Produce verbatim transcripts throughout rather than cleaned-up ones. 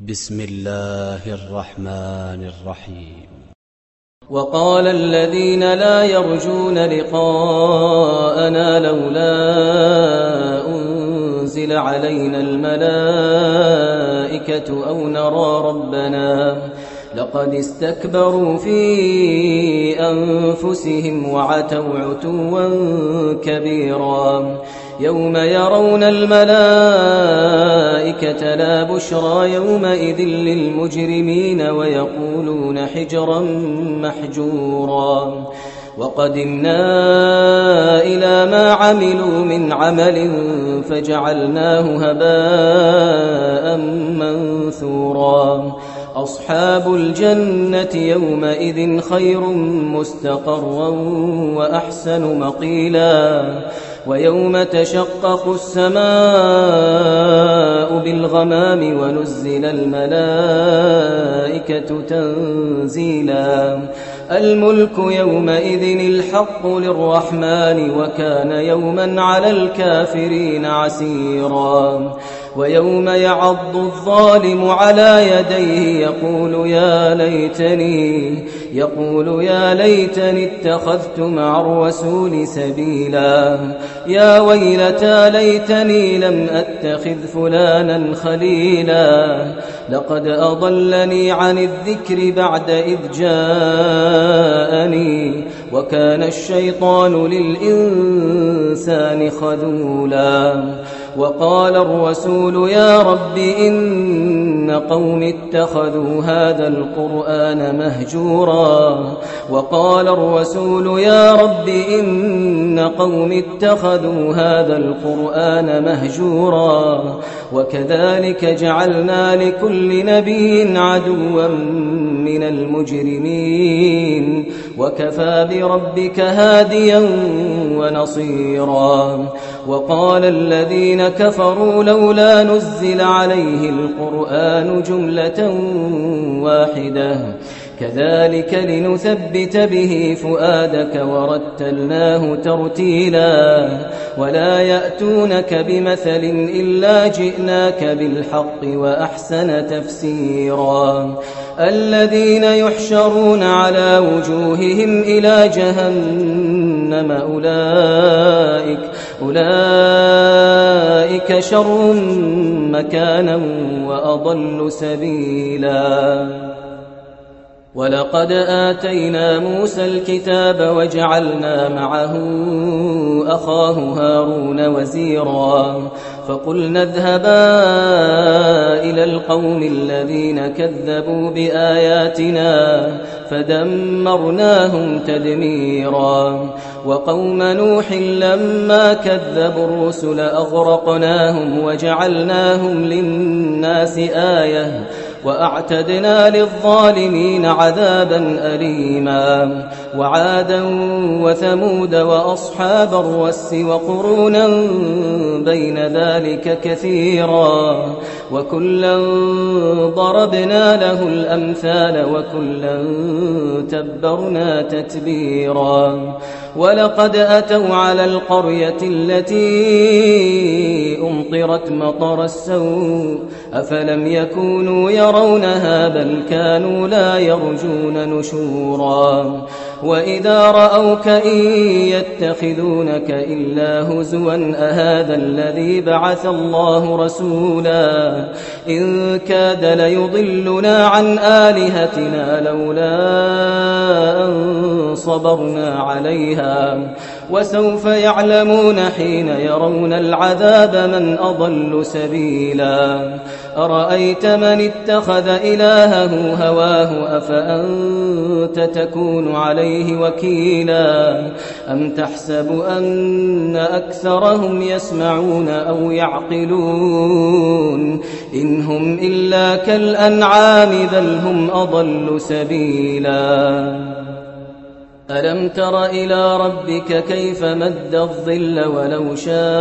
بسم الله الرحمن الرحيم. وقال الذين لا يرجون لقاءنا لولا أنزل علينا الملائكة أو نرى ربنا لقد استكبروا في أنفسهم وعتوا عتوا كبيرا يوم يرون الملائكة لا بشرى يومئذ للمجرمين ويقولون حجرا محجورا وقدمنا إلى ما عملوا من عمل فجعلناه هباء منثورا أصحاب الجنة يومئذ خير مستقرا وأحسن مقيلا ويوم تشقق السماء بالغمام ونزل الملائكة تنزيلا الملك يومئذ الحق للرحمن وكان يوما على الكافرين عسيرا ويوم يعض الظالم على يديه يقول يا ليتني يقول يا ليتني اتخذت مع الرسول سبيلا يا ويلتى ليتني لم أتخذ فلانا خليلا لقد أضلني عن الذكر بعد إذ جاءني وكان الشيطان للإنسان خذولا وقال الرسول يا رب إن قوم اتخذوا هذا القرآن مهجورا وقال الرسول يا رب إن قوم اتخذوا هذا القرآن مهجورا وكذلك جعلنا لكل نبي عدوا من المجرمين وكفى بربك هاديا ونصيرا وقال الذين كفروا لولا نزل عليه القرآن جملة واحدة كذلك لنثبت به فؤادك ورتلناه ترتيلا ولا يأتونك بمثل إلا جئناك بالحق وأحسن تفسيرا الذين يحشرون على وجوههم إلى جهنم أولئك أولئك شر مكانا وأضل سبيلا ولقد آتينا موسى الكتاب وجعلنا معه أخاه هارون وزيرا فقلنا اذهبا إلى القوم الذين كذبوا بآياتنا فدمرناهم تدميرا وقوم نوح لما كذبوا الرسل أغرقناهم وجعلناهم للناس آية وأعتدنا للظالمين عذابا أليما وعادا وثمود وأصحاب الرس وقرونا بين ذلك كثيرا وكلا ضربنا له الأمثال وكلا تبرنا تتبيرا ولقد أتوا على القرية التي أمطرت مطر السوء أفلم يكونوا يرونها بل كانوا لا يرجون نشورا وإذا رأوك إن يتخذونك إلا هزوا أهذا الذي بعث الله رسولا إن كاد ليضلنا عن آلهتنا لولا أن صبرنا عليها وسوف يعلمون حين يرون العذاب من أضل سبيلا أرأيت من اتخذ إلهه هواه أفأنت تكون عليه وكيلا أم تحسب أن أكثرهم يسمعون أو يعقلون إن هم إلا كالأنعام بل هم أضل سبيلا ألم تر إلى ربك كيف مد الظل ولو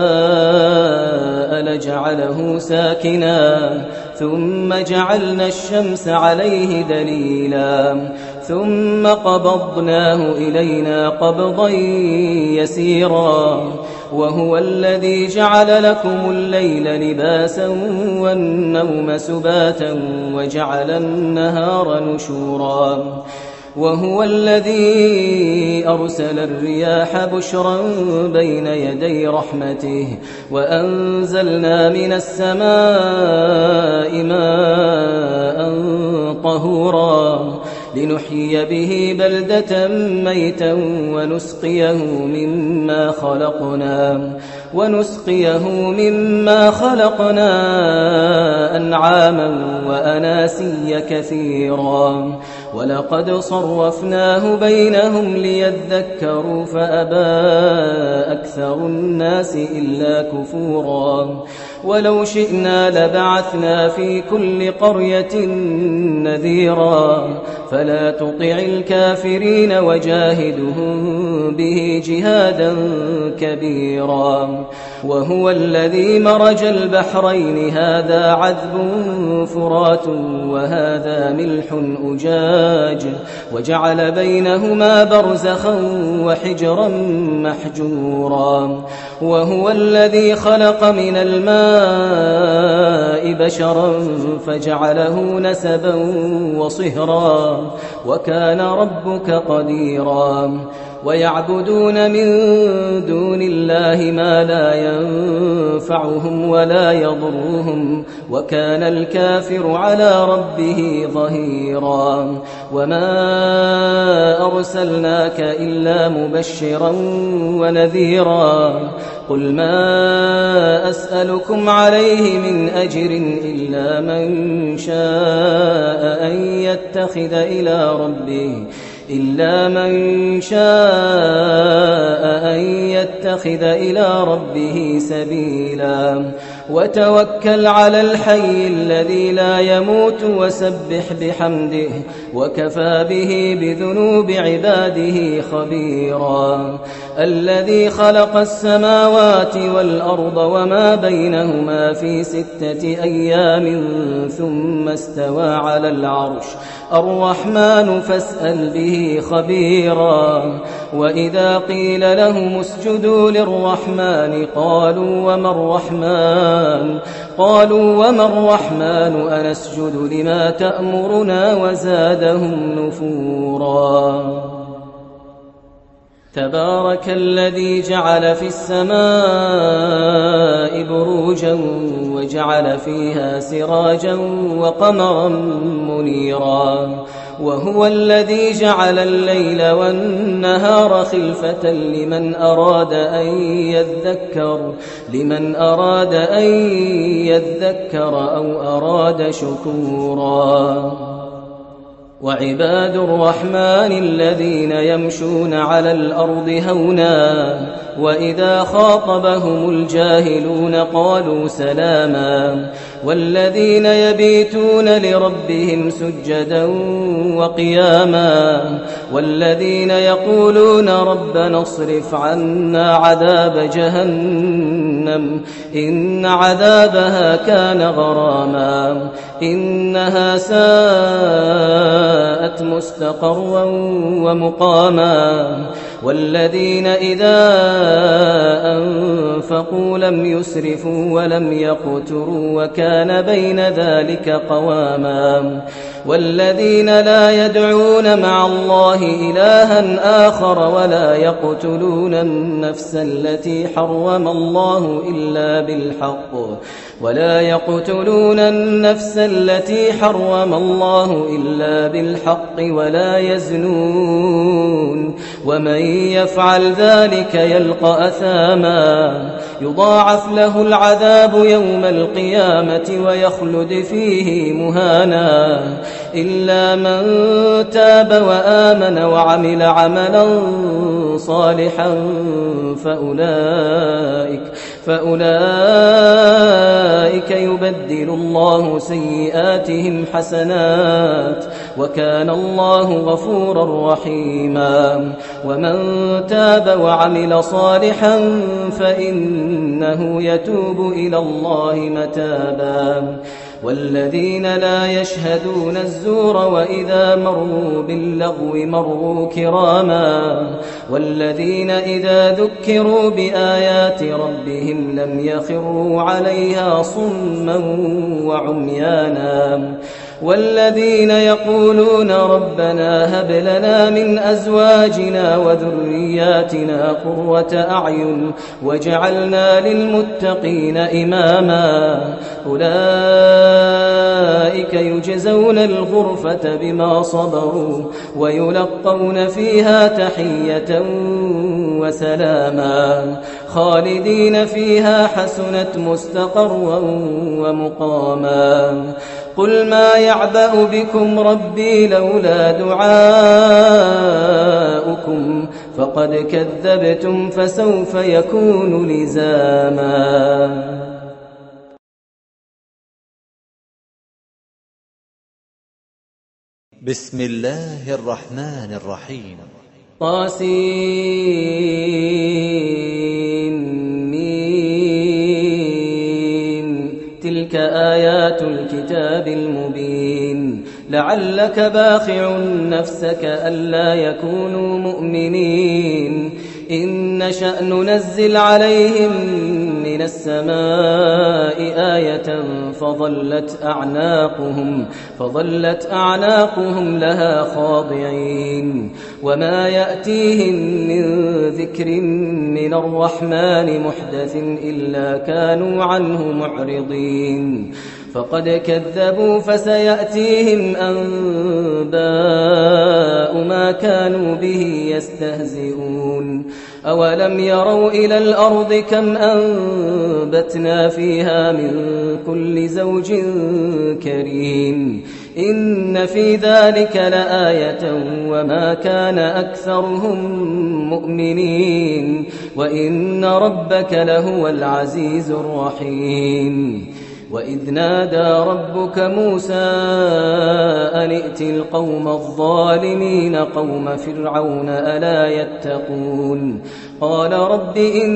شاء لجعله ساكنا ثم جعلنا الشمس عليه دليلا ثم قبضناه إلينا قبضا يسيرا وهو الذي جعل لكم الليل لباسا والنوم سباتا وجعل النهار نشورا وهو الذي أرسل الرياح بشرا بين يدي رحمته وأنزلنا من السماء ماء طهورا لنحيي به بلدة ميتا ونسقيه مما خلقنا ونسقيه مما خلقنا أنعاما وأناسيا كثيرا ولقد صرفناه بينهم ليذكروا فأبى أكثر الناس إلا كفورا ولو شئنا لبعثنا في كل قرية نذيرا فلا تطع الكافرين وجاهدهم به جهادا كبيرا وهو الذي مرج البحرين هذا عذب فرات وهذا ملح أجاج وجعل بينهما برزخا وحجرا محجورا وهو الذي خلق من الماء بشرا فجعله نسبا وصهرا وكان ربك قديرا ويعبدون من دون الله ما لا ينفعهم ولا يضرهم وكان الكافر على ربه ظهيرا وما أرسلناك إلا مبشرا ونذيرا قل ما أسألكم عليه من أجر إلا من شاء أن يتخذ إلى ربه إلا من شاء أن يتخذ إلى ربه سبيلا وتوكل على الحي الذي لا يموت وسبح بحمده وكفى به بذنوب عباده خبيرا الذي خلق السماوات والأرض وما بينهما في ستة أيام ثم استوى على العرش الرحمن فاسأل به خبيرا وإذا قيل لهم اسجدوا للرحمن قالوا وما الرحمن قالوا وما الرحمن أنسجد لما تأمرنا وزادهم نفورا تبارك الذي جعل في السماء بروجا وجعل فيها سراجا وقمرا منيرا وهو الذي جعل الليل والنهار خلفة لمن أراد أن يذكر لمن أراد أن يذكر أو أراد شكورا وعباد الرحمن الذين يمشون على الأرض هونا وإذا خاطبهم الجاهلون قالوا سلاما والذين يبيتون لربهم سجدا وقياما والذين يقولون ربنا اصرف عنا عذاب جهنم إن عذابها كان غراما إنها ساءت مستقرا ومقاما والذين إذا أنفقوا لم يسرفوا ولم يقتروا وكان بين ذلك قواما والذين لا يدعون مع الله إلها آخر ولا يقتلون النفس التي حرم الله إلا بالحق ولا يقتلون النفس التي حرم الله إلا بالحق ولا يزنون ومن يفعل ذلك يلقى أثاما يضاعف له العذاب يوم القيامة ويخلد فيه مهانا إلا من تاب وآمن وعمل عملا صالحا فأولئك فأولئك يبدل الله سيئاتهم حسنات وكان الله غفورا رحيما ومن تاب وعمل صالحا فإنه يتوب إلى الله متابا والذين لا يشهدون الزور وإذا مروا باللغو مروا كراما والذين إذا ذكروا بآيات ربهم لم يخروا عليها صما وعميانا والذين يقولون ربنا هب لنا من أزواجنا وذرياتنا قرة أعين واجعلنا للمتقين إماما أولئك يجزون الغرفة بما صبروا ويلقون فيها تحية وسلاما خالدين فيها حسنت مستقرا ومقاما قل ما يعبأ بكم ربي لولا دعاؤكم فقد كذبتم فسوف يكون لزاما. بسم الله الرحمن الرحيم. طاسين تلك آيات الكتاب المبين لعلك باخع نفسك ألا يكونوا مؤمنين إن نشأ ننزل عليهم من السماء آية فظلت أعناقهم فظلت أعناقهم لها خاضعين وما يأتيهم من ذكر من الرحمن محدث إلا كانوا عنه معرضين فقد كذبوا فسيأتيهم أنباء ما كانوا به يستهزئون أولم يروا إلى الأرض كم أنبتنا فيها من كل زوج كريم إن في ذلك لآية وما كان أكثرهم مؤمنين وإن ربك لهو العزيز الرحيم. وإذ نادى ربك موسى أن ائت القوم الظالمين قوم فرعون ألا يتقون قال رب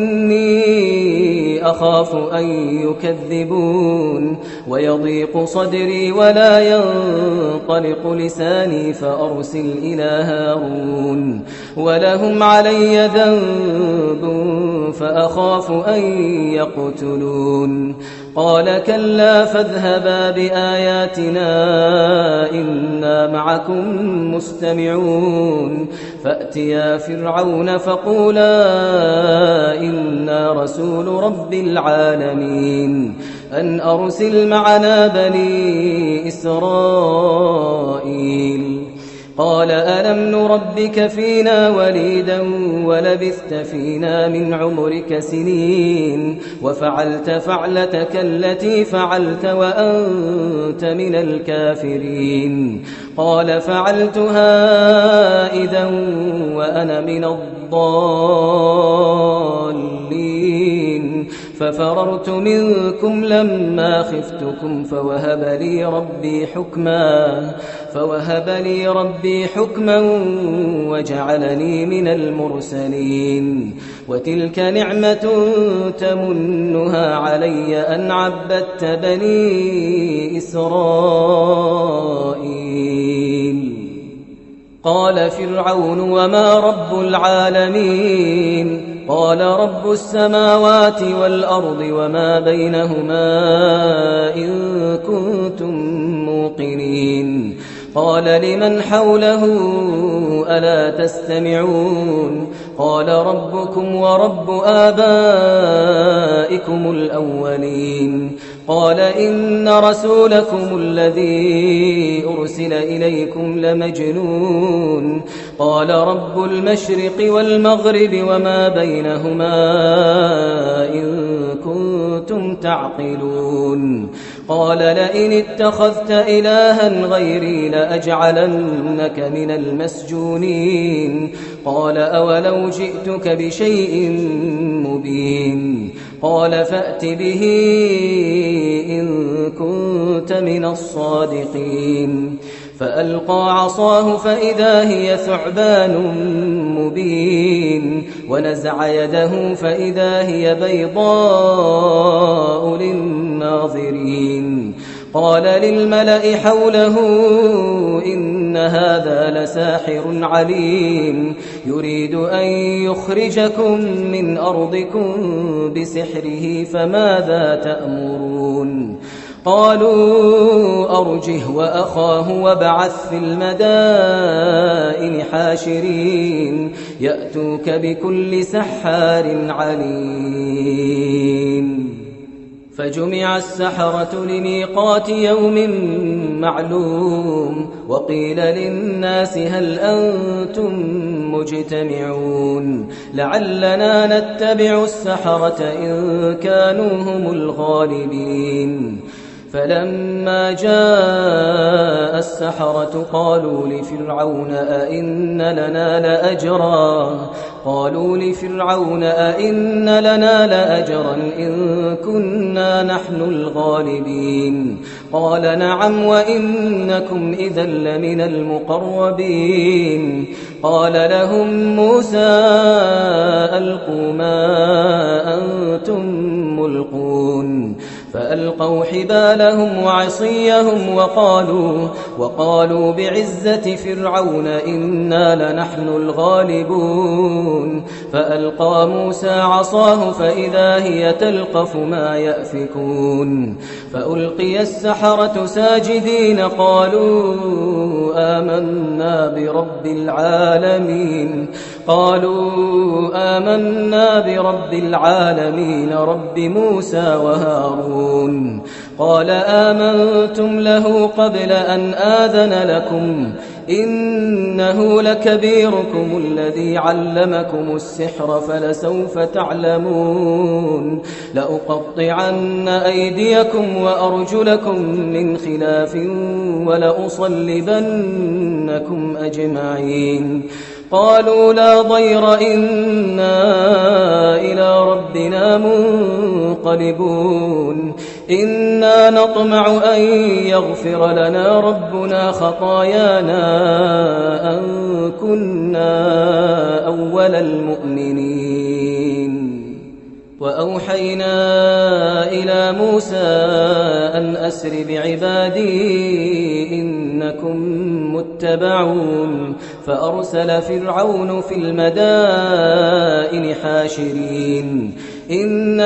إني أخاف أن يكذبون ويضيق صدري ولا ينطلق لساني فأرسل إلى هارون ولهم علي ذنب فأخاف أن يقتلون قال كلا فاذهبا بآياتنا إنا معكم مستمعون فأتيا فرعون فقولا إنا رسول رب العالمين أن أرسل معنا بني إسرائيل قال ألم نربك فينا وليدا ولبثت فينا من عمرك سنين وفعلت فعلتك التي فعلت وأنت من الكافرين قال فعلتها إذا وأنا من الضالين ففررت منكم لما خفتكم فوهب لي ربي حكما فوهب لي ربي حكما وجعلني من المرسلين وتلك نعمة تمنها علي أن عبدت بني إسرائيل قال فرعون وما رب العالمين قال رب السماوات والأرض وما بينهما إن كنتم موقنين قال لمن حوله ألا تستمعون قال ربكم ورب آبائكم الأولين قال إن رسولكم الذي أرسل إليكم لمجنون قال رب المشرق والمغرب وما بينهما إن كنتم تعقلون قال لئن اتخذت إلها غيري لأجعلنك من المسجونين قال أولو جئتك بشيء مبين قال فأت به إن كنت من الصادقين فألقى عصاه فإذا هي ثعبان مبين ونزع يده فإذا هي بيضاء للناظرين قال للملأ حوله إن هذا لساحر عليم يريد أن يخرجكم من أرضكم بسحره فماذا تأمرون قالوا أرجه وأخاه وابعث في المدائن حاشرين يأتوك بكل سحار عليم فجمع السحرة لميقات يوم معلوم وقيل للناس هل أنتم مجتمعون لعلنا نتبع السحرة إن كانوا هم الغالبين فلما جاء السحرة قالوا لفرعون أئن لنا لأجرا قالوا لفرعون أئن لنا لأجرا إن كنا نحن الغالبين قال نعم وإنكم إذا لمن المقربين قال لهم موسى ألقوا ما أنتم ملقون فألقوا حبالهم وعصيهم وقالوا, وقالوا بعزة فرعون إنا لنحن الغالبون فألقى موسى عصاه فإذا هي تلقف ما يأفكون فألقي السحرة ساجدين قالوا آمنا برب العالمين قالوا آمنا برب العالمين رب موسى وهارون قال آمنتم له قبل أن آذن لكم إنه لكبيركم الذي علمكم السحر فلسوف تعلمون لأقطعن أيديكم وأرجلكم من خلاف ولأصلبنكم أجمعين قالوا لا ضير إنا إلى ربنا منقلبون إنا نطمع أن يغفر لنا ربنا خطايانا أن كنا أول المؤمنين وأوحينا إلى موسى أن أسر بعبادي إنكم متبعون فأرسل فرعون في المدائن حاشرين إن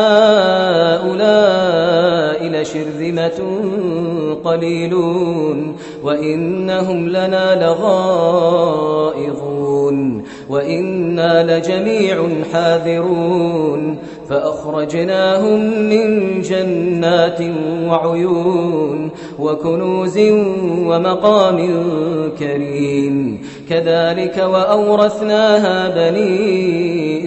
هؤلاء لشرذمة قليلون وإنهم لنا لغائظون وإنا لجميع حاذرون فأخرجناهم من جنات وعيون وكنوز ومقام كريم كذلك وأورثناها بني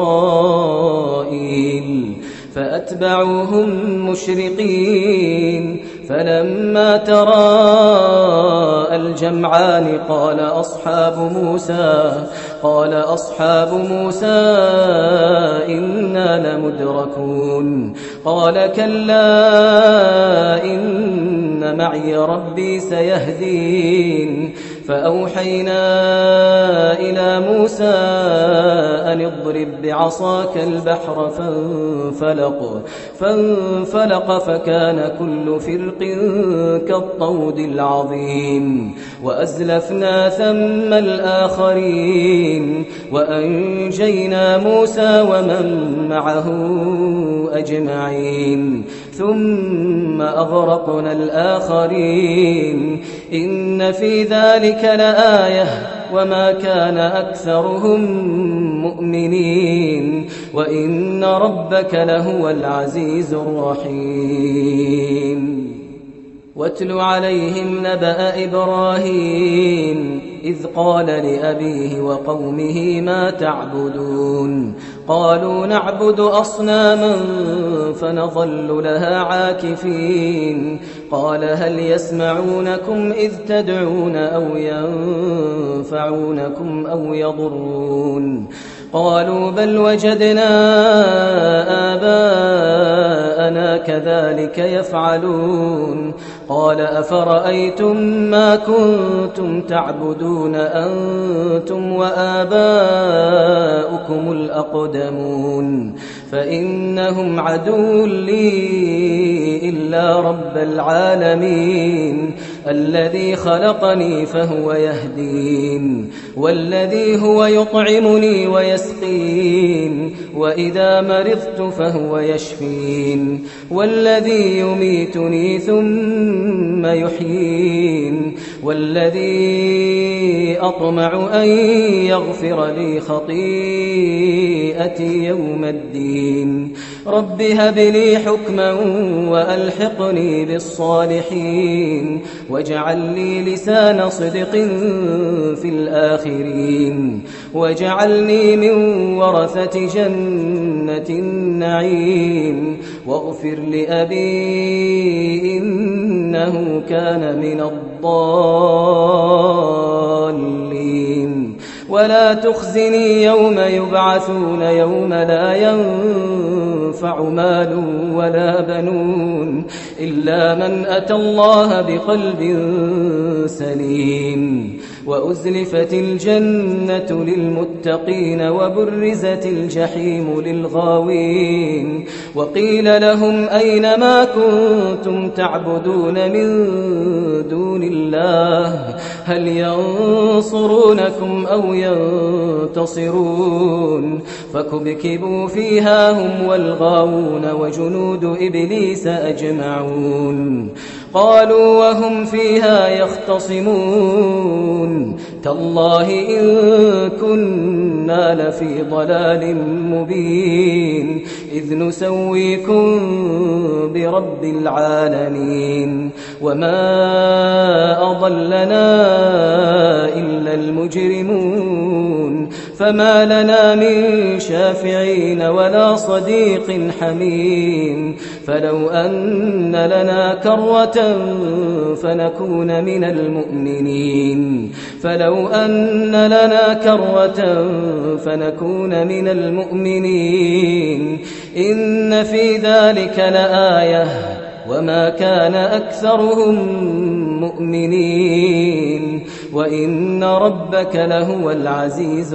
إسرائيل فأتبعوهم مشرقين فلما تراءى الجمعان قال أصحاب موسى قال أصحاب موسى إنا لمدركون قال كلا إن معي ربي سيهدين فأوحينا إلى موسى أن اضرب بعصاك البحر فانفلق فانفلق فكان كل فرق كالطود العظيم وأزلفنا ثم الآخرين وأنجينا موسى ومن معه أجمعين ثم أغرقنا الآخرين إن في ذلك لآية وما كان أكثرهم مؤمنين وإن ربك لهو العزيز الرحيم واتل عليهم نبأ إبراهيم إذ قال لأبيه وقومه ما تعبدون قالوا نعبد أصناما فنظل لها عاكفين قال هل يسمعونكم إذ تدعون أو ينفعونكم أو يضرون قالوا بل وجدنا آباءنا كذلك يفعلون قال أفرأيتم ما كنتم تعبدون أنتم وآباؤكم الأقدمون فإنهم عدو لي إلا رب العالمين الذي خلقني فهو يهدين والذي هو يطعمني ويسقين وإذا مرضت فهو يشفين والذي يميتني ثم يحيين والذي أطمع أن يغفر لي خطيئتي يوم الدين رب هب لي حكما وألحقني بالصالحين واجعل لي لسان صدق في الآخرين واجعلني من ورثة جنة النعيم واغفر لأبي إنه كان من الضالين ولا تخزني يوم يبعثون يوم لا ينفع مال ولا بنون إلا من أتى الله بقلب سليم وأزلفت الجنة للمتقين وبرزت الجحيم للغاوين وقيل لهم أين ما كنتم تعبدون من دون الله هل ينصرونكم أو ينتصرون فكبكبوا فيها هم والغاوون وجنود إبليس أجمعون قالوا وهم فيها يختصمون تالله إن كنا لفي ضلال مبين إذ نسويكم برب العالمين وما أضلنا إلا المجرمون فما لنا من شافعين ولا صديق حميم فلو أن لنا كرة فنكون من المؤمنين فلو أن لنا كرة فنكون من المؤمنين إن في ذلك لآية وما كان أكثرهم مؤمنين وإن ربك لهو العزيز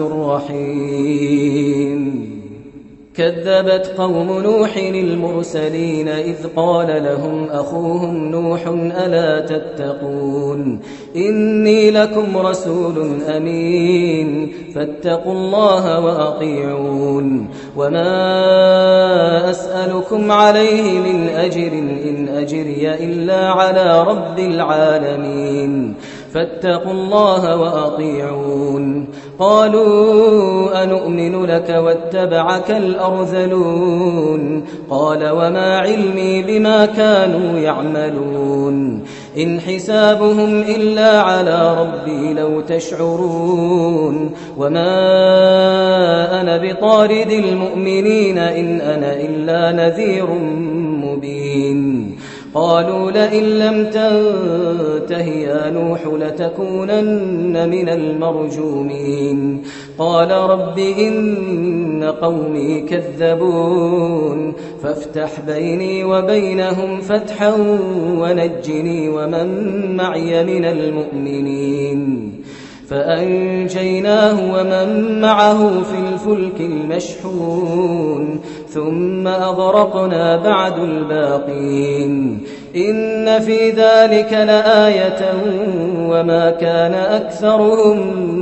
الرحيم كذبت قوم نوح المرسلين إذ قال لهم أخوهم نوح ألا تتقون إني لكم رسول أمين فاتقوا الله وأطيعون وما أسألكم عليه من أجر إن أجري إلا على رب العالمين فاتقوا الله وأطيعون قالوا أنؤمن لك واتبعك الأرذلون قال وما علمي بما كانوا يعملون إن حسابهم إلا على ربي لو تشعرون وما أنا بطارد المؤمنين إن أنا إلا نذير مبين قالوا لئن لم تنته يا نوح لتكونن من المرجومين قال رب إن قومي كذبون فافتح بيني وبينهم فتحا ونجني ومن معي من المؤمنين فأنجيناه ومن معه في الفلك المشحون ثم أغرقنا بعد الباقين إن في ذلك لآية وما كان أكثرهم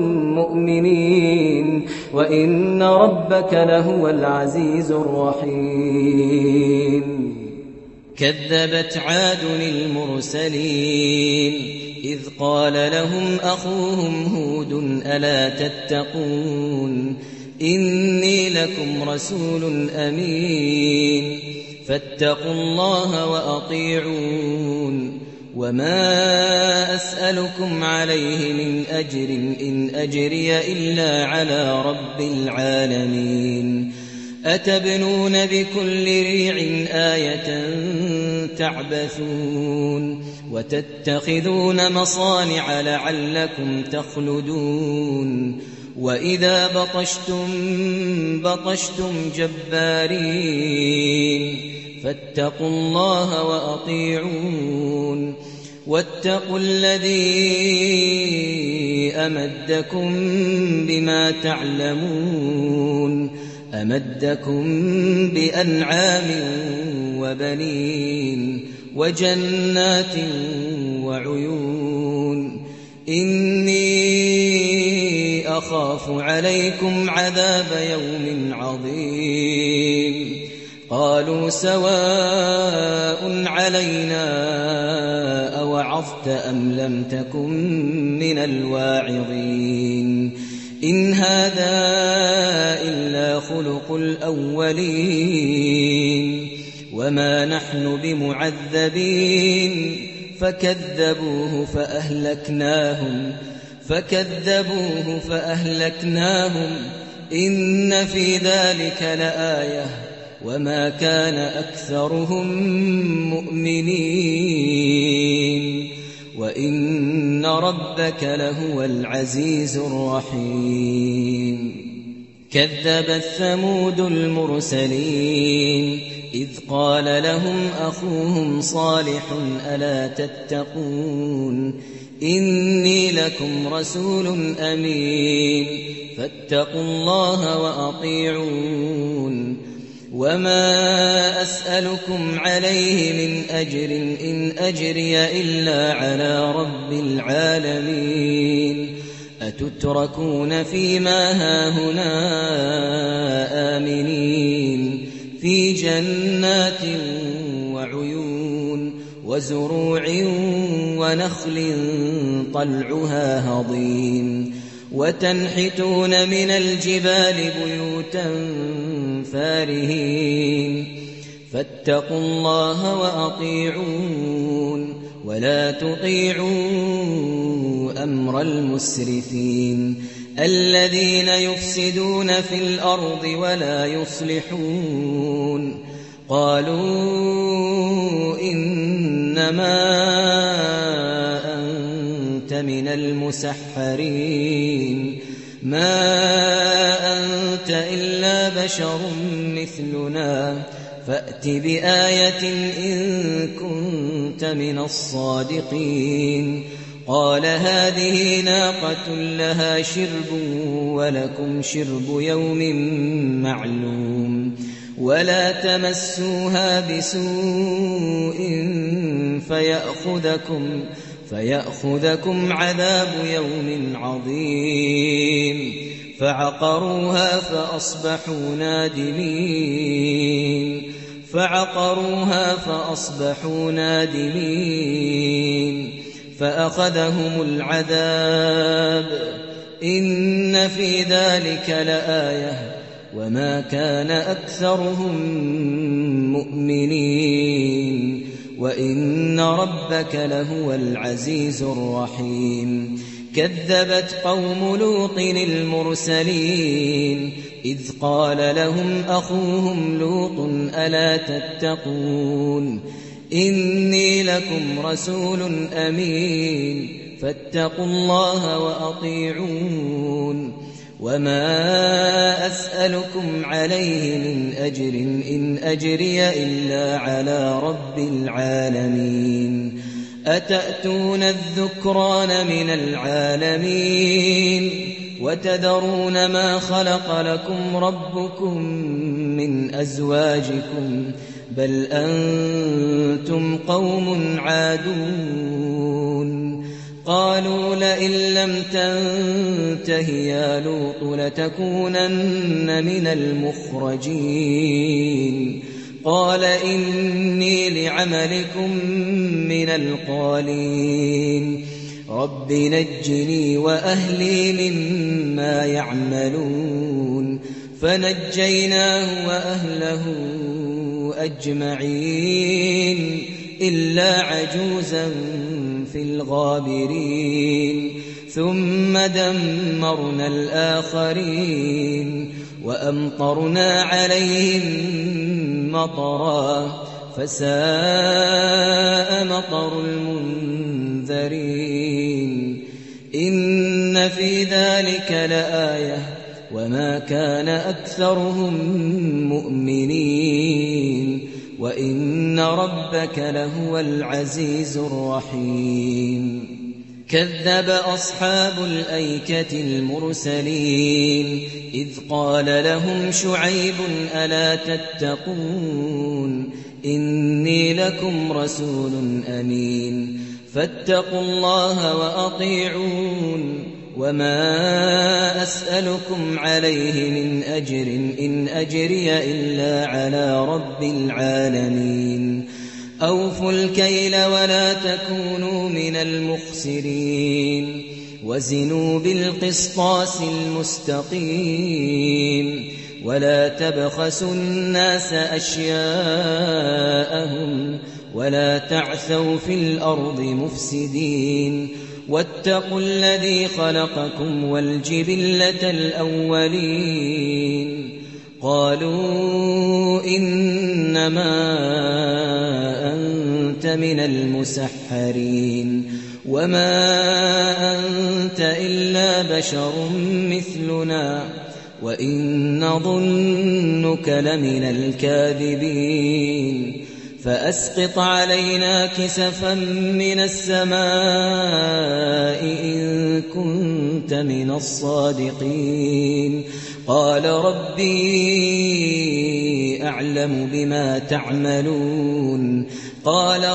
مؤمنين وإن ربك لهو العزيز الرحيم كذبت عاد المرسلين إذ قال لهم أخوهم هود ألا تتقون إني لكم رسول أمين فاتقوا الله وأطيعون وما أسألكم عليه من أجر إن أجري إلا على رب العالمين أتبنون بكل ريع آية تعبثون وتتخذون مصانع لعلكم تخلدون وإذا بطشتم بطشتم جبارين فاتقوا الله وأطيعون واتقوا الذي أمدكم بما تعلمون أمدكم بأنعام وبنين وجنات وعيون إني أخاف عليكم عذاب يوم عظيم قالوا سواء علينا أوعظت أم لم تكن من الواعظين إن هذا إلا خلق الأولين وما نحن بمعذبين فكذبوه فأهلكناهم فكذبوه فأهلكناهم إن في ذلك لآية وما كان أكثرهم مؤمنين وإن ربك لهو العزيز الرحيم كذبت ثمود المرسلين إذ قال لهم أخوهم صالح ألا تتقون إني لكم رسول أمين فاتقوا الله وأطيعون وما أسألكم عليه من أجر إن أجري إلا على رب العالمين أتتركون فيما هاهنا آمنين في جنات وعيون وزروع ونخل طلعها هضيم وتنحتون من الجبال بيوتا فارهين فاتقوا الله وأطيعون ولا تطيعوا أمر المسرفين الذين يفسدون في الأرض ولا يصلحون قالوا إنما أنت من المسحرين ما أنت إلا بشر مثلنا فأت بآية إن كنت من الصادقين قال هذه ناقة لها شرب ولكم شرب يوم معلوم ولا تمسوها بسوء فيأخذكم فيأخذكم عذاب يوم عظيم فعقروها فأصبحوا نادمين فعقروها فأصبحوا نادمين فأخذهم العذاب إن في ذلك لآية وما كان أكثرهم مؤمنين وإن ربك لهو العزيز الرحيم كذبت قوم لوط المرسلين إذ قال لهم أخوهم لوط ألا تتقون إني لكم رسول أمين فاتقوا الله وأطيعون وما أسألكم عليه من أجر إن أجري إلا على رب العالمين أتأتون الذكران من العالمين وتذرون ما خلق لكم ربكم من أزواجكم بل أنتم قوم عادون قالوا لئن لم تنته يا لوط لتكونن من المخرجين قال إني لعملكم من القالين رب نجني وأهلي مما يعملون فنجيناه وأهله أجمعين إلا عجوزا في الغابرين ثم دمرنا الآخرين وأمطرنا عليهم مطرا فساء مطر المنذرين إن في ذلك لآية وما كان أكثرهم مؤمنين وإن ربك لهو العزيز الرحيم كذب أصحاب الأيكة المرسلين إذ قال لهم شعيب ألا تتقون إني لكم رسول أمين فاتقوا الله وأطيعون وما أسألكم عليه من أجر إن أجري إلا على رب العالمين أوفوا الكيل ولا تكونوا من المخسرين وزنوا بالقسطاس المستقيم ولا تبخسوا الناس أشياءهم ولا تعثوا في الأرض مفسدين واتقوا الذي خلقكم والجبلة الأولين قالوا إنما أنت من المسحرين وما أنت إلا بشر مثلنا وإن نظنك لمن الكاذبين فأسقط علينا كسفا من السماء إن كنت من الصادقين قال ربي أعلم بما تعملون قال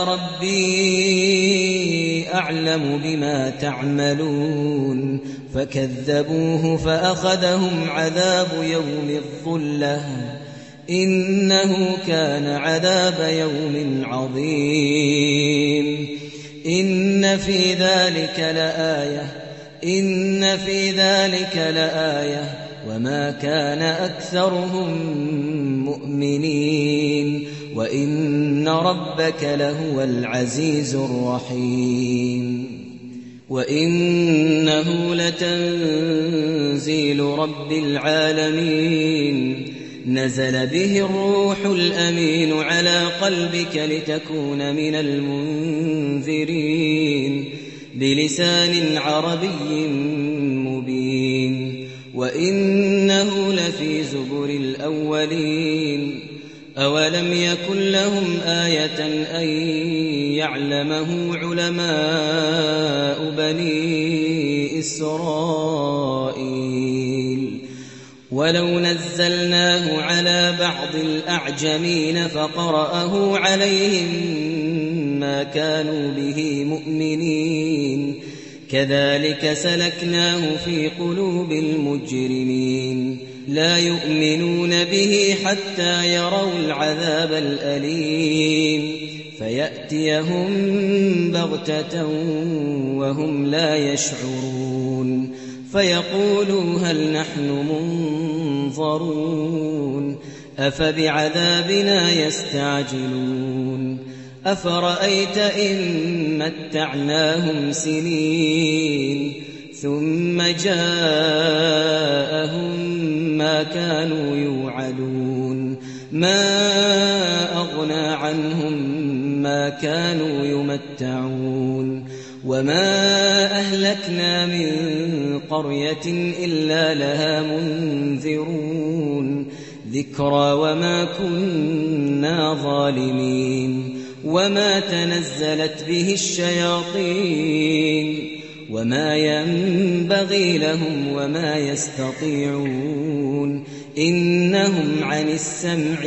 ربي أعلم بما تعملون فكذبوه فأخذهم عذاب يوم الظلة إنه كان عذاب يوم عظيم إن في ذلك لآية إن في ذلك لآية وما كان أكثرهم مؤمنين وإن ربك لهو العزيز الرحيم وإنه لتنزيل رب العالمين نزل به الروح الأمين على قلبك لتكون من المنذرين بلسان عربي مبين وإنه لفي زبر الأولين أولم يكن لهم آية أن يعلمه علماء بني إسرائيل ولو نزلناه على بعض الأعجمين فقرأه عليهم ما كانوا به مؤمنين كذلك سلكناه في قلوب المجرمين لا يؤمنون به حتى يروا العذاب الأليم فيأتيهم بغتة وهم لا يشعرون فيقولوا هل نحن منظرون أفبعذابنا يستعجلون أفرأيت إن متعناهم سنين ثم جاءهم ما كانوا يوعدون ما أغنى عنهم ما كانوا يمتعون وما أهلكنا من قرية إلا لها منذرون ذكرى وما كنا ظالمين وما تنزلت به الشياطين وما ينبغي لهم وما يستطيعون إنهم عن السمع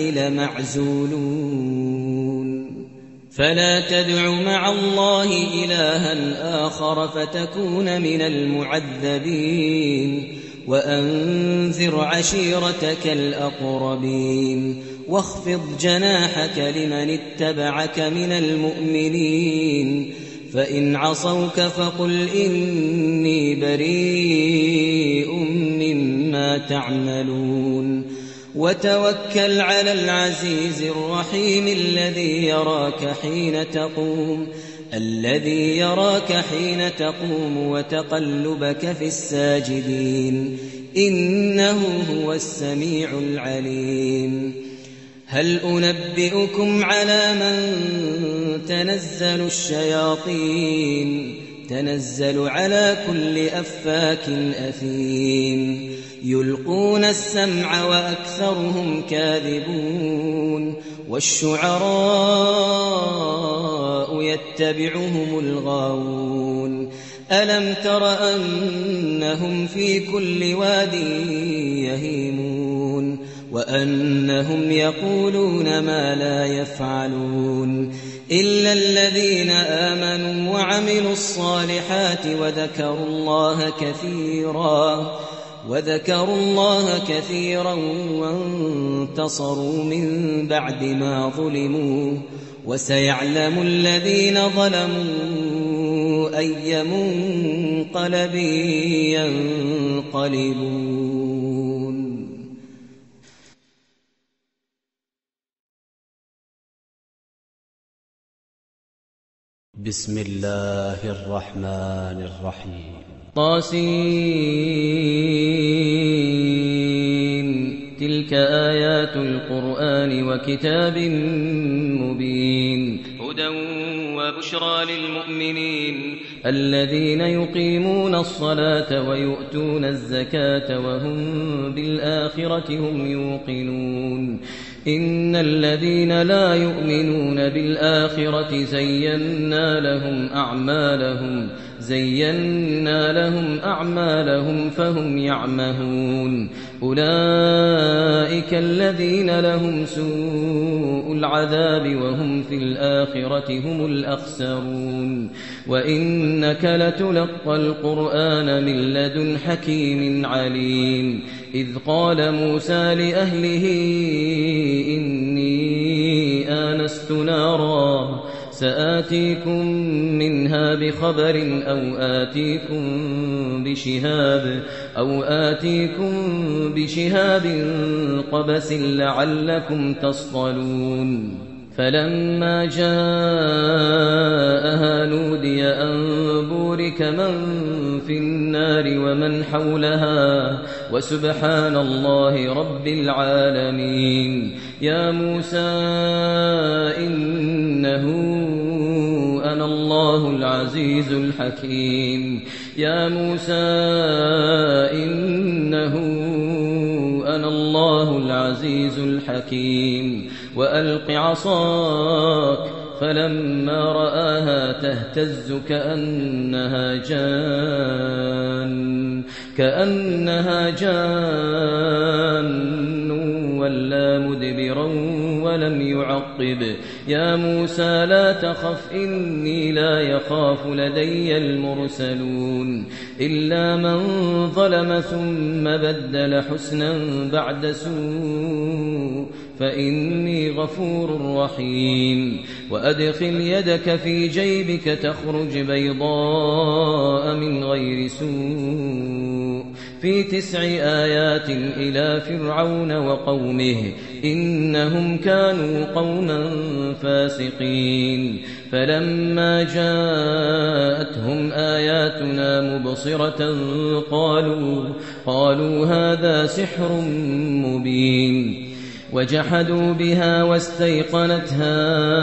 لمعزولون فلا تدع مع الله إلها آخر فتكون من المعذبين وأنذر عشيرتك الأقربين واخفض جناحك لمن اتبعك من المؤمنين فإن عصوك فقل إني بريء مما تعملون وتوكل على العزيز الرحيم الذي يراك حين تقوم الذي يراك حين تقوم وتقلبك في الساجدين إنه هو السميع العليم هل أنبئكم على من تنزل الشياطين تنزل على كل أفاك أثيم يلقون السمع وأكثرهم كاذبون والشعراء يتبعهم الغاوون ألم تر أنهم في كل واد يهيمون وأنهم يقولون ما لا يفعلون إلا الذين آمنوا وعملوا الصالحات وذكروا الله كثيرا وذكروا الله كثيرا وانتصروا من بعد ما ظلموا وسيعلم الذين ظلموا أي منقلب ينقلبون. بسم الله الرحمن الرحيم. طاسين تلك آيات القرآن وكتاب مبين هدى وبشرى للمؤمنين الذين يقيمون الصلاة ويؤتون الزكاة وهم بالآخرة هم يوقنون. إن الذين لا يؤمنون بالآخرة زينا لهم أعمالهم زينا لهم أعمالهم فهم يعمهون. أولئك الذين لهم سوء العذاب وهم في الآخرة هم الأخسرون. وإنك لتلقى القرآن من لدن حكيم عليم. إذ قال موسى لأهله إني آنست نارا سآتيكم منها بخبر أو آتيكم بشهاب أو آتيكم بشهاب قبس لعلكم تصطلون. فلما جاءها نودي أن بورك من في النار ومن حولها وسبحان الله رب العالمين. يا موسى إنه أنا الله العزيز الحكيم. يا موسى إنه أنا الله العزيز الحكيم. وألق عصاك فلما رآها تهتز كأنها جان كأنها جان ولا مدبرا ولم يعقب. يا موسى لا تخف إني لا يخاف لدي المرسلون. إلا من ظلم ثم بدل حسنا بعد سوء فإني غفور رحيم. وأدخل يدك في جيبك تخرج بيضاء من غير سوء في تسع آيات إلى فرعون وقومه إنهم كانوا قوما فاسقين. فلما جاءتهم آياتنا مبصرة قالوا قالوا هذا سحر مبين. وجحدوا بها واستيقنتها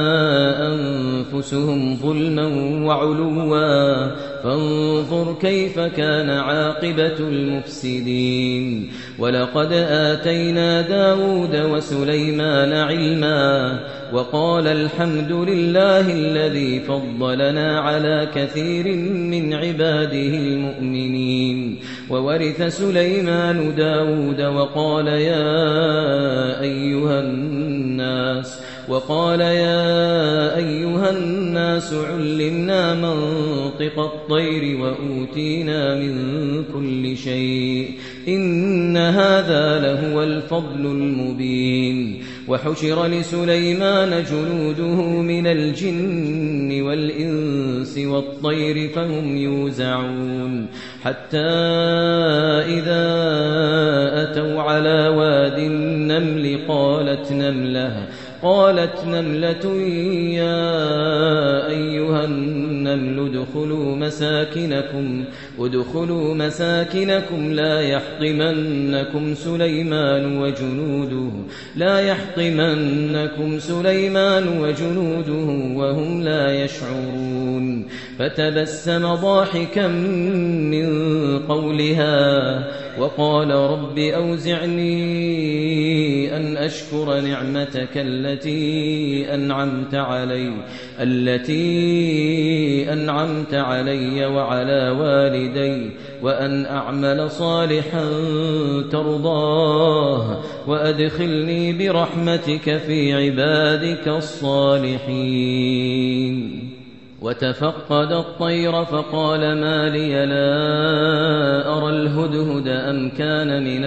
أنفسهم ظلما وعلوا فانظر كيف كان عاقبة المفسدين. ولقد آتينا داود وسليمان علما وقال الحمد لله الذي فضلنا على كثير من عباده المؤمنين. وورث سليمان داود وقال يا أيها الناس وقال يا أيها الناس علمنا منطق الطير وأوتينا من كل شيء إن هذا لهو الفضل المبين. وحشر لسليمان جنوده من الجن والإنس والطير فهم يوزعون. حتى إذا أتوا على واد النمل قالت نملة قالت نملة يا أيها النمل ادخلوا مساكنكم ادخلوا مساكنكم لا يحطمنكم سليمان وجنوده لا يحطمنكم سليمان وجنوده وهم لا يشعرون. فتبسم ضاحكا من قولها وقال رب أوزعني أن أشكر نعمتك التي أنعمت علي التي أنعمت علي وعلى والدي وأن أعمل صالحا ترضاه وأدخلني برحمتك في عبادك الصالحين. وتفقد الطير فقال ما لي لا أرى الهدهد أم كان من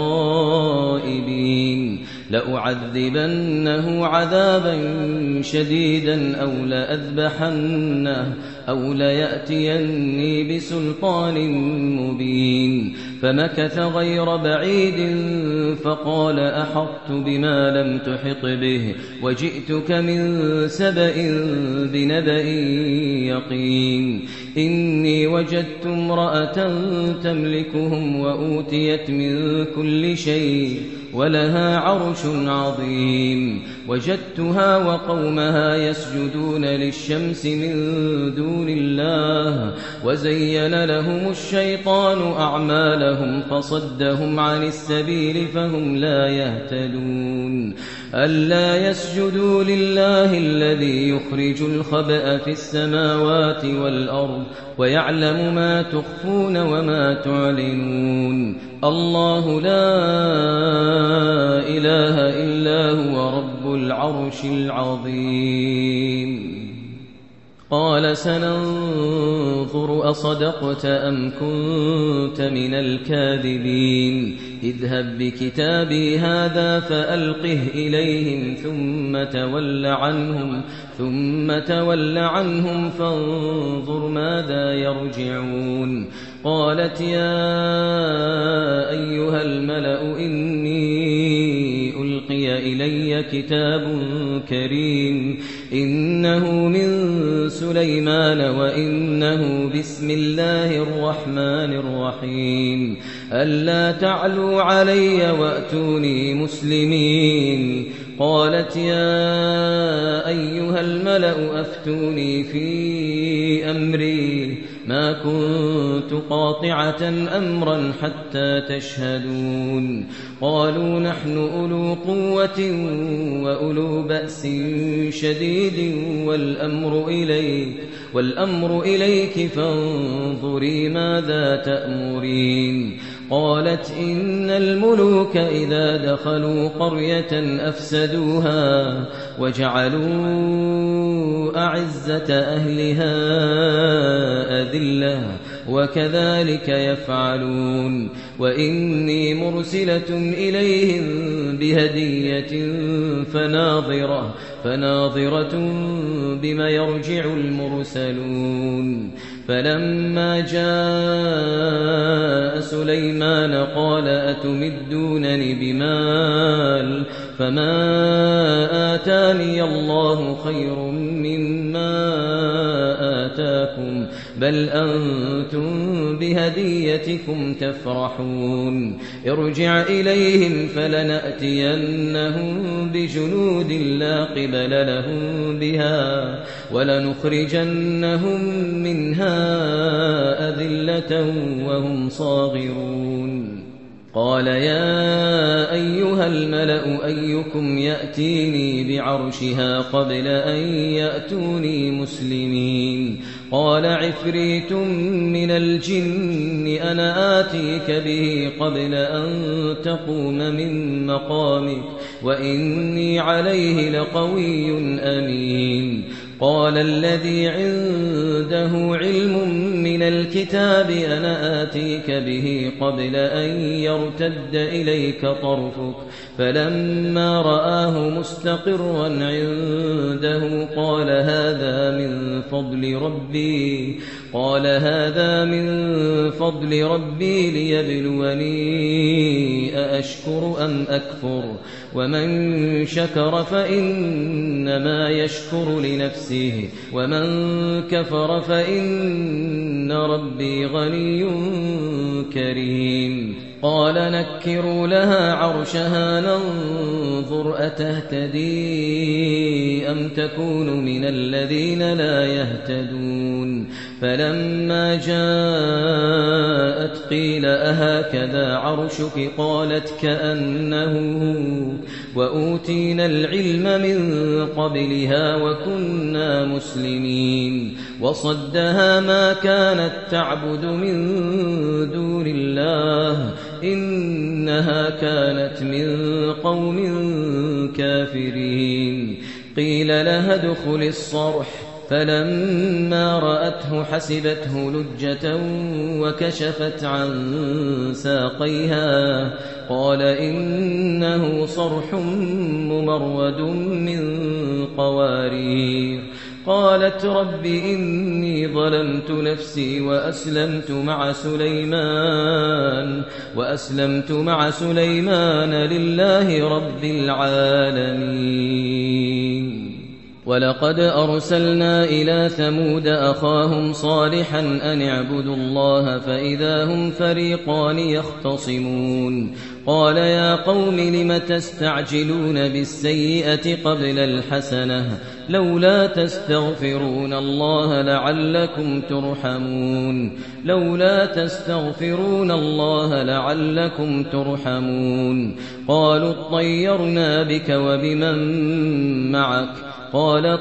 الغائبين لأعذبنه عذابا شديدا أو لأذبحنه أو ليأتيني بسلطان مبين. فمكث غير بعيد فقال أحطت بما لم تحط به وجئتك من سبأ بنبأ يقين. إني وجدت امرأة تملكهم وأوتيت من كل شيء ولها عرش عظيم. وجدتها وقومها يسجدون للشمس من دون الله وزين لهم الشيطان أعمالهم فصدهم عن السبيل فهم لا يهتدون. ألا يسجدوا لله الذي يخرج الخبأ في السماوات والأرض ويعلم ما تخفون وما تعلنون. الله لا إله إلا هو رب العرش العظيم. قال سننظر أصدقت أم كنت من الكاذبين. اذهب بكتابي هذا فألقه إليهم ثم تول عنهم ثم تول عنهم فانظر ماذا يرجعون. قالت يا أيها الملأ إني ألقي إلي كتاب كريم إنه من سليمان وإنه بسم الله الرحمن الرحيم. ألا تعلوا علي وأتوني مسلمين. قالت يا أيها الملأ أفتوني في أمري ما كنت قاطعة أمرا حتى تشهدون. قالوا نحن أولو قوة وأولو بأس شديد والأمر إليك والأمر إليك فانظري ماذا تأمرين. قالت إن الملوك إذا دخلوا قرية أفسدوها وجعلوا أعزة أهلها أذلة وكذلك يفعلون. وإني مرسلة إليهم بهدية فناظرة فناظرة بما يرجع المرسلون. فلما جاء سليمان قال أتمدونني بمال فما آتاني الله خير مما آتاكم بل أنتم بهديتكم تفرحون. ارجع إليهم فلنأتينهم بجنود لا قبل لهم بها ولنخرجنهم منها أذلة وهم صاغرون. قال يا أيها الملأ أيكم يأتيني بعرشها قبل أن يأتوني مسلمين. قال عفريت من الجن أنا آتيك به قبل أن تقوم من مقامك وإني عليه لقوي أمين. قال الذي عنده علم من الكتاب أنا آتيك به قبل أن يرتد إليك طرفك فلما رآه مستقرا عنده قال هذا من فضل ربي قال هذا من فضل ربي ليبلوني أأشكر أم أكفر ومن شكر فإنما يشكر لنفسه ومن كفر فإن ربي غني كريم. قال نكروا لها عرشها ننظر أتهتدي أم تكون من الذين لا يهتدون. فلما جاءت جاءت قيل أهكذا عرشك قالت كأنه وأوتينا العلم من قبلها وكنا مسلمين وصدها ما كانت تعبد من دون الله إنها كانت من قوم كافرين قيل لها ادخل الصرح فلما رأته حسبته لجة وكشفت عن ساقيها قال إنه صرح ممرد من قوارير قالت رب إني ظلمت نفسي وأسلمت مع سليمان وأسلمت مع سليمان لله رب العالمين ولقد أرسلنا إلى ثمود أخاهم صالحا أن اعبدوا الله فإذا هم فريقان يختصمون قال يا قوم لم تستعجلون بالسيئة قبل الحسنة لولا تستغفرون الله لعلكم ترحمون لولا تستغفرون الله لعلكم ترحمون قالوا اطيرنا بك وبمن معك قال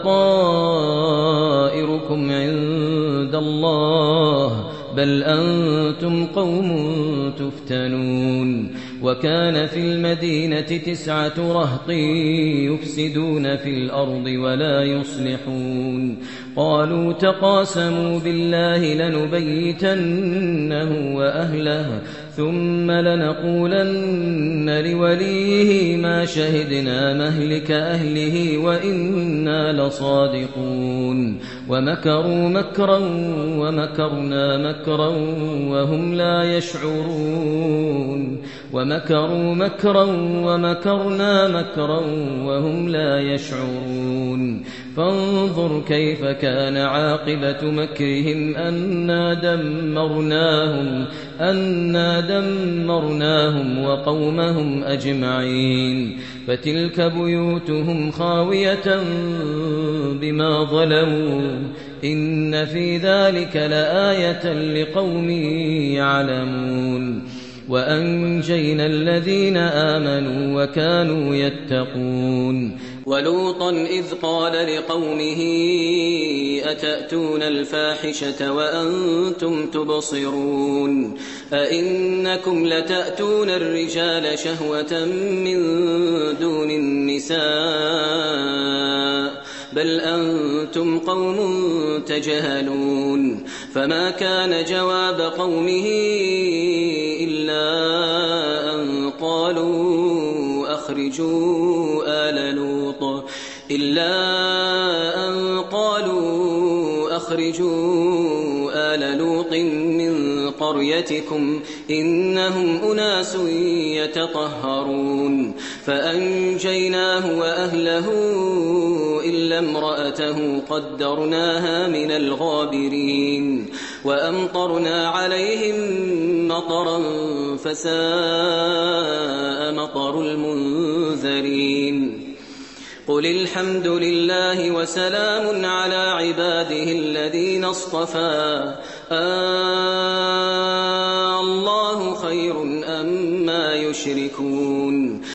طائركم عند الله بل أنتم قوم تفتنون وكان في المدينة تسعة رهط يفسدون في الأرض ولا يصلحون قالوا تقاسموا بالله لنبيتنه وأهله ثم لنقولن لوليه ما شهدنا مهلك أهله وإنا لصادقون ومكروا مكرا ومكرنا مكرا وهم لا يشعرون ومكروا مكرا ومكرنا مكرا وهم لا يشعرون فانظر كيف كان عاقبة مكرهم أنا دمرناهم أنا دمرناهم وقومهم أجمعين فتلك بيوتهم خاوية بما ظلموا إن في ذلك لآية لقوم يعلمون وأنجينا الذين آمنوا وكانوا يتقون ولوطا إذ قال لقومه أتأتون الفاحشة وأنتم تبصرون أئنكم لتأتون الرجال شهوة من دون النساء بل أنتم قوم تجهلون فما كان جواب قومه إلا أن قالوا أخرجوا آل لوط إلا أن قالوا أخرجوا آل لوط من قريتكم إنهم أناس يتطهرون فأنجيناه وأهله إلا امرأته قدرناها من الغابرين وأمطرنا عليهم مطرا فساء مطر المنذرين قل الحمد لله وسلام على عباده الذين اصطفى آه الله خير أما يشركون